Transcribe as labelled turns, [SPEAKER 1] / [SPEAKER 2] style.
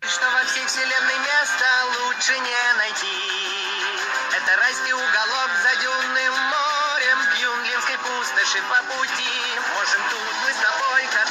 [SPEAKER 1] Что во всей вселенной места лучше не найти. Это райский уголок за дюнным морем, к юнглинской пустоши по пути. Можем тут мы с тобой